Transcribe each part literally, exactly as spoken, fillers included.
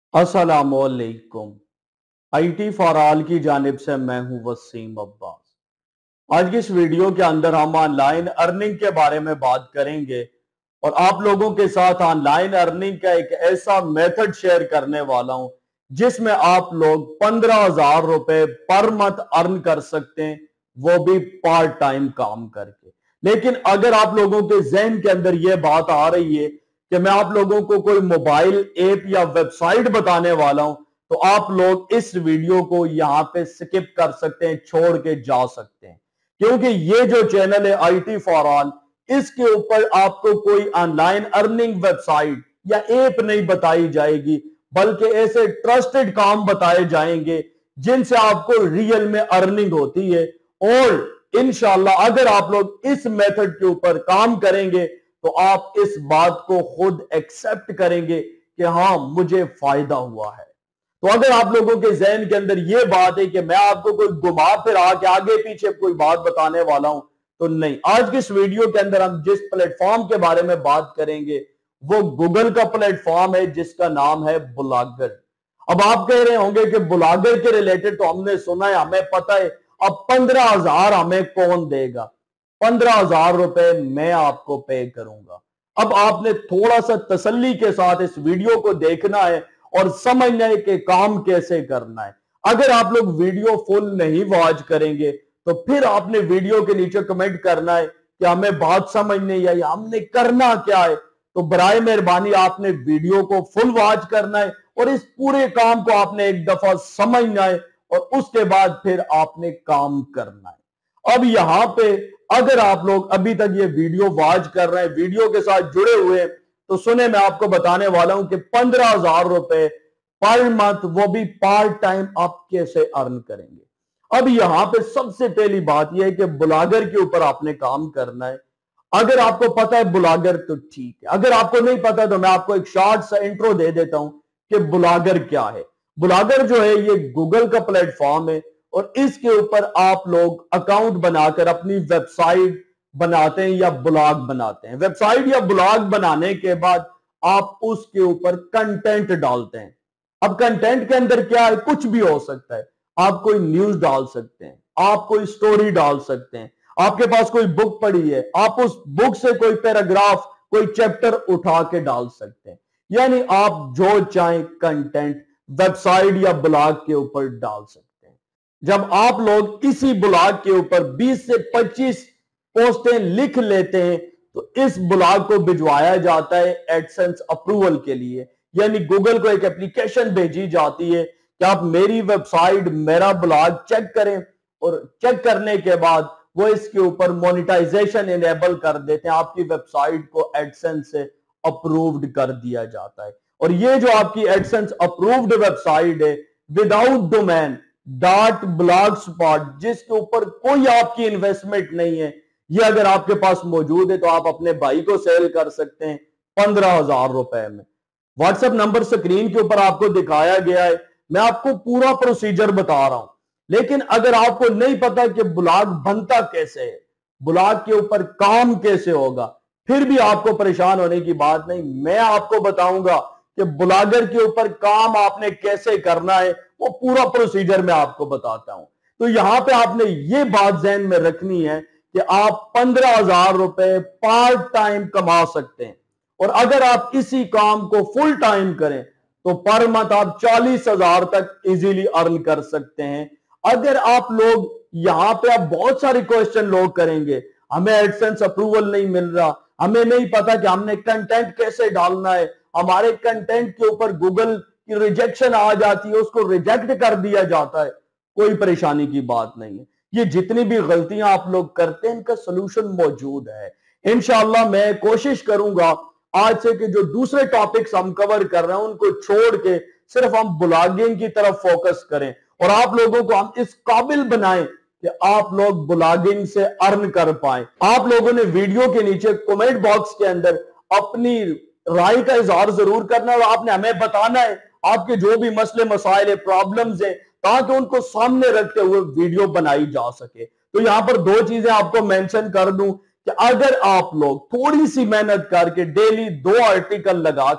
अस्सलामुअलैकुम। I T for all की जानिब से मैं हूं वसीम अब्बास। आज की इस वीडियो के अंदर हम ऑनलाइन अर्निंग के बारे में बात करेंगे और आप लोगों के साथ ऑनलाइन अर्निंग का एक ऐसा मेथड शेयर करने वाला हूं जिसमें आप लोग पंद्रह हजार रुपए पर मंथ अर्न कर सकते हैं, वो भी पार्ट टाइम काम करके। लेकिन अगर आप लोगों के जहन के अंदर यह बात आ रही है कि मैं आप लोगों को कोई मोबाइल ऐप या वेबसाइट बताने वाला हूं, तो आप लोग इस वीडियो को यहां पे स्किप कर सकते हैं, छोड़ के जा सकते हैं, क्योंकि ये जो चैनल है आई टी फॉर ऑल, इसके ऊपर आपको कोई ऑनलाइन अर्निंग वेबसाइट या ऐप नहीं बताई जाएगी, बल्कि ऐसे ट्रस्टेड काम बताए जाएंगे जिनसे आपको रियल में अर्निंग होती है। और इंशाल्लाह अगर आप लोग इस मेथड के ऊपर काम करेंगे तो आप इस बात को खुद एक्सेप्ट करेंगे कि हां मुझे फायदा हुआ है। तो अगर आप लोगों के जहन के अंदर यह बात है कि मैं आपको कोई घुमा फिरा के आगे पीछे कोई बात बताने वाला हूं, तो नहीं। आज की इस वीडियो के अंदर हम जिस प्लेटफॉर्म के बारे में बात करेंगे वो गूगल का प्लेटफॉर्म है जिसका नाम है ब्लॉगर। अब आप कह रहे होंगे कि ब्लॉगर के रिलेटेड तो हमने सुना है, हमें पता है, अब पंद्रह हजार हमें कौन देगा? पंद्रह हजार रुपए मैं आपको पे करूंगा। अब आपने थोड़ा सा तसल्ली के साथ इस वीडियो को देखना है और समझना है कि काम कैसे करना है। अगर आप लोग वीडियो फुल नहीं वॉच करेंगे तो फिर आपने वीडियो के नीचे कमेंट करना है कि हमें बात समझ नहीं आई, हमने करना क्या है। तो बराए मेहरबानी आपने वीडियो को फुल वॉच करना है और इस पूरे काम को आपने एक दफा समझना है और उसके बाद फिर आपने काम करना है। अब यहां पे अगर आप लोग अभी तक ये वीडियो वॉच कर रहे हैं, वीडियो के साथ जुड़े हुए हैं, तो सुने मैं आपको बताने वाला हूं कि पंद्रह हजार रुपए पर मंथ, वो भी पार्ट टाइम, आप कैसे अर्न करेंगे। अब यहां पे सबसे पहली बात यह है कि ब्लॉगर के ऊपर आपने काम करना है। अगर आपको पता है ब्लॉगर तो ठीक है, अगर आपको नहीं पता तो मैं आपको एक शॉर्ट सा इंट्रो दे देता हूं कि ब्लॉगर क्या है। ब्लॉगर जो है ये गूगल का प्लेटफॉर्म है और इसके ऊपर आप लोग अकाउंट बनाकर अपनी वेबसाइट बनाते हैं या ब्लॉग बनाते हैं। वेबसाइट या ब्लॉग बनाने के बाद आप उसके ऊपर कंटेंट डालते हैं। अब कंटेंट के अंदर क्या है, कुछ भी हो सकता है। आप कोई न्यूज डाल सकते हैं, आप कोई स्टोरी डाल सकते हैं, आपके पास कोई बुक पड़ी है, आप उस बुक से कोई पैराग्राफ, कोई चैप्टर उठा के डाल सकते हैं। यानी आप जो चाहें कंटेंट वेबसाइट या ब्लॉग के ऊपर डाल सकते हैं। जब आप लोग इसी ब्लॉग के ऊपर बीस से पच्चीस पोस्टें लिख लेते हैं तो इस ब्लॉग को भिजवाया जाता है एडसेंस अप्रूवल के लिए। यानी गूगल को एक एप्लीकेशन भेजी जाती है कि आप मेरी वेबसाइट, मेरा ब्लॉग चेक करें और चेक करने के बाद वो इसके ऊपर मोनेटाइजेशन इनेबल कर देते हैं। आपकी वेबसाइट को एडसेंस से अप्रूव्ड कर दिया जाता है। और ये जो आपकी एडसेंस अप्रूव्ड वेबसाइट है without domain dot blogspot, जिसके ऊपर कोई आपकी इन्वेस्टमेंट नहीं है, ये अगर आपके पास मौजूद है तो आप अपने भाई को सेल कर सकते हैं पंद्रह हजार रुपए में। व्हाट्सएप नंबर स्क्रीन के ऊपर आपको दिखाया गया है, मैं आपको पूरा प्रोसीजर बता रहा हूं। लेकिन अगर आपको नहीं पता कि ब्लॉग बनता कैसे है, ब्लॉग के ऊपर काम कैसे होगा, फिर भी आपको परेशान होने की बात नहीं। मैं आपको बताऊंगा कि ब्लॉगर के ऊपर काम आपने कैसे करना है, वो पूरा प्रोसीजर मैं आपको बताता हूं। तो यहां पे आपने ये बात ज़हन में रखनी है कि आप पंद्रह हजार रुपए पार्ट टाइम कमा सकते हैं और अगर आप इसी काम को फुल टाइम करें तो पर मंथ आप चालीस हजार तक इजीली अर्न कर सकते हैं। अगर आप लोग यहां पे आप बहुत सारे क्वेश्चन लोग करेंगे, हमें एडसेंस अप्रूवल नहीं मिल रहा, हमें नहीं पता कि हमने कंटेंट कैसे डालना है, हमारे कंटेंट के ऊपर गूगल की रिजेक्शन आ जाती है, उसको रिजेक्ट कर दिया जाता है। कोई परेशानी की बात नहीं है। ये जितनी भी गलतियां आप लोग करते हैं इनका सोल्यूशन मौजूद है। इंशाअल्लाह मैं कोशिश करूंगा आज से कि जो दूसरे टॉपिक्स हम कवर कर रहे हैं उनको छोड़ के सिर्फ हम ब्लॉगिंग की तरफ फोकस करें और आप लोगों को हम इस काबिल बनाएं कि आप लोग ब्लॉगिंग से अर्न कर पाए। आप लोगों ने वीडियो के नीचे कमेंट बॉक्स के अंदर अपनी राय का इजहार जरूर करना है और आपने हमें बताना है आपके जो भी मसले मसाइल है, प्रॉब्लम्स है, ताकि उनको सामने रखते हुए वीडियो बनाई जा सके। तो यहां पर दो चीजें आपको मेंशन कर दूं कि अगर आप लोग थोड़ी सी मेहनत करके डेली दो आर्टिकल लगा के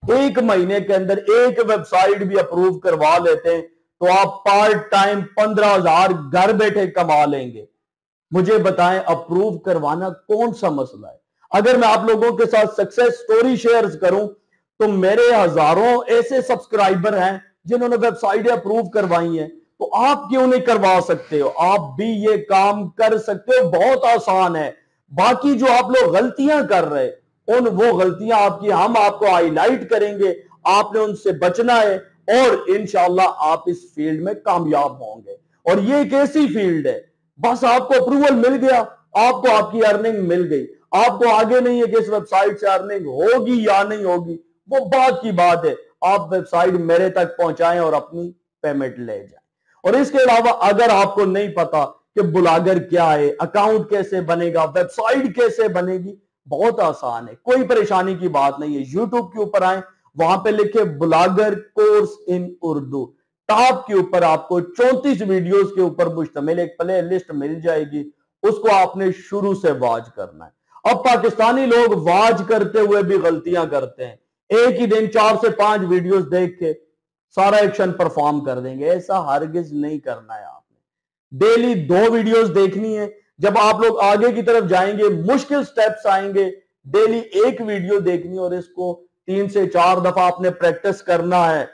ایک مہینے کے اندر ایک ویب سائٹ بھی اپروو کروا لیتے ہیں تو آپ پارٹ ٹائم پندرہ ہزار گھر بیٹھے کما لیں گے۔ مجھے بتائیں اپروو کروانا کون سا مسئلہ ہے؟ اگر میں آپ لوگوں کے ساتھ سکسیس سٹوری شیئرز کروں تو میرے ہزاروں ایسے سبسکرائبر ہیں جنہوں نے ویب سائٹیں اپروو کروائی ہیں، تو آپ کیوں نہیں کروا سکتے ہو؟ آپ بھی یہ کام کر سکتے ہو، بہت آسان ہے۔ باقی جو آپ لوگ غلطیاں کر رہے ان وہ غلطیاں آپ کی ہم آپ کو ہائی لائٹ کریں گے، آپ نے ان سے بچنا ہے اور انشاءاللہ آپ اس فیلڈ میں کامیاب ہوں گے۔ اور یہ ایک ایسی فیلڈ ہے، بس آپ کو اپروول مل گیا، آپ کو آپ کی ارننگ مل گئی، آپ کو آگے نہیں ہے کہ اس ویب سائٹ سے ارننگ ہوگی یا نہیں ہوگی، وہ بات کی بات ہے۔ آپ ویب سائٹ میرے تک پہنچائیں اور اپنی پیمنٹ لے جائیں۔ اور اس کے علاوہ اگر آپ کو نہیں پتا کہ بلاگر کیا ہے، اکاؤنٹ کیسے بنے گا، ویب سائٹ کیسے بنے گی، بہت آسان ہے، کوئی پریشانی کی بات نہیں ہے۔ یوٹیوب کے اوپر آئیں، وہاں پہ لکھے blogger course in Urdu, top کے اوپر آپ کو چونتیس ویڈیوز کے اوپر مشتمل ایک پلے لسٹ مل جائے گی، اس کو آپ نے شروع سے واچ کرنا ہے۔ اب پاکستانی لوگ واچ کرتے ہوئے بھی غلطیاں کرتے ہیں، ایک ہی دن چار سے پانچ ویڈیوز دیکھ کے سارا ایکشن پرفارم کر دیں گے، ایسا ہرگز نہیں کرنا ہے۔ آپ نے ڈیلی دو ویڈیوز دیکھنی ہے، جب آپ لوگ آگے کی طرف جائیں گے مشکل سٹیپس آئیں گے، ڈیلی ایک ویڈیو دیکھنی اور اس کو تین سے چار دفعہ آپ نے پریکٹس کرنا ہے۔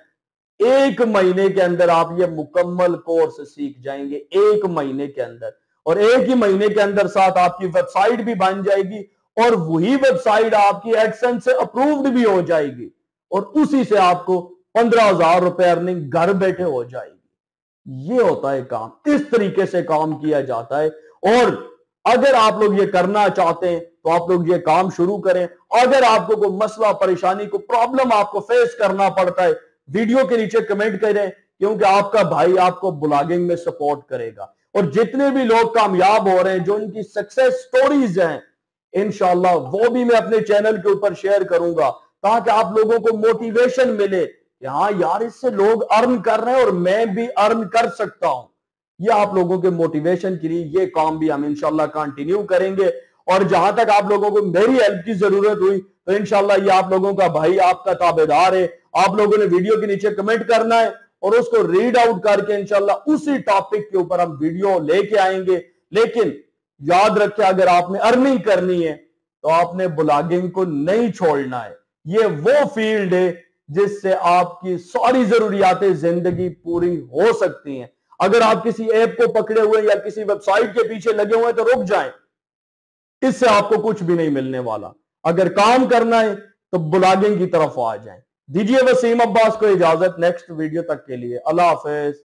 ایک مہینے کے اندر آپ یہ مکمل کورس سیکھ جائیں گے، ایک مہینے کے اندر، اور ایک ہی مہینے کے اندر ساتھ آپ کی ویب سائٹ بھی بن جائے گی اور وہی ویب سائٹ آپ کی ایڈسنس سے اپرووڈ بھی ہو جائے گی اور اسی سے آپ کو پندرہ ہزار روپے ارننگ گھر بیٹھے ہو جائے گی۔ یہ ہوتا ہے کام، اس طریقے سے کام کیا جاتا ہے۔ اور اگر آپ لوگ یہ کرنا چاہتے ہیں تو آپ لوگ یہ کام شروع کریں۔ اگر آپ کو کوئی مسئلہ پریشانی کو پرابلم آپ کو فیس کرنا پڑتا ہے، ویڈیو کے نیچے کمنٹ کریں، کیونکہ آپ کا بھائی آپ کو بلاگنگ میں سپورٹ کرے گا۔ اور جتنے بھی لوگ کامیاب ہو رہے ہیں، جو ان کی سکسیس سٹوریز ہیں، انشاءاللہ وہ بھی میں اپنے چینل کے اوپر شیئر کروں گا تاکہ آپ لوگوں کو موٹیویشن ملے کہ ہاں یار اس سے لوگ ارن کر رہے ہیں اور میں بھی ارن کر سکتا ہوں۔ یہ آپ لوگوں کے موٹیویشن کے لیے یہ کام بھی ہم انشاءاللہ کنٹینیو کریں گے۔ اور جہاں تک آپ لوگوں کو میری ہیلپ کی ضرورت ہوئی تو انشاءاللہ یہ آپ لوگوں کا بھائی آپ کا تابعدار ہے۔ آپ لوگوں نے ویڈیو کے نیچے کمنٹ کرنا ہے اور اس کو ریڈ آؤٹ کر کے انشاءاللہ اسی ٹاپک کے اوپر ہم ویڈیو لے کے آئیں گے۔ لیکن یاد رکھیں اگر آپ نے ارننگ کرنی ہے تو آپ نے بلاگنگ کو نہیں چھوڑنا ہے۔ یہ وہ فیلڈ ہے جس سے آپ کی ساری ضروریات زندگی پوری ہو سکتی ہیں۔ اگر آپ کسی ایپ کو پکڑے ہوئے یا کسی ویب سائٹ کے پیچھے لگے ہوئے تو رک جائیں، اس سے آپ کو کچھ بھی نہیں ملنے والا۔ اگر کام کرنا ہے تو بلاگنگ کی طرف آ جائیں۔ دیجئے وسیم عباس کو اجازت، نیکسٹ ویڈیو تک کے لیے اللہ حافظ۔